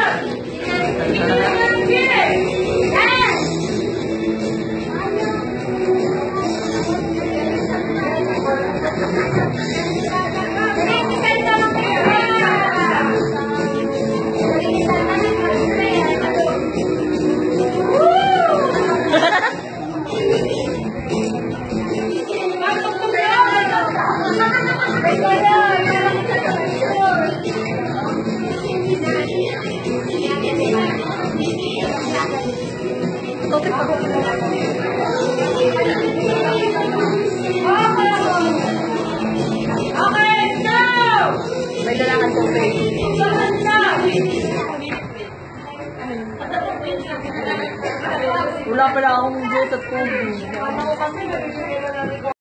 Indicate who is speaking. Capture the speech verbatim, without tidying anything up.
Speaker 1: May dalangan po kayo. Wala pala akong jotot ko.